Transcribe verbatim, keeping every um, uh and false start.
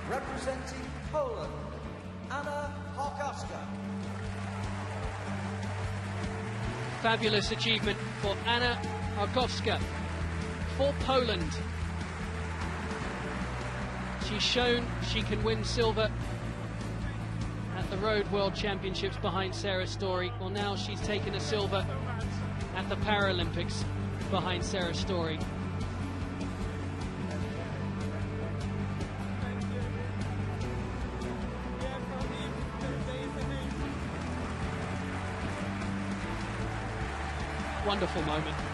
Representing Poland, Harkowska. Fabulous achievement for Anna Harkowska for Poland. She's shown she can win silver at the Road World Championships behind Sarah Story. Well, now she's taken a silver at the Paralympics behind Sarah Story. Wonderful moment.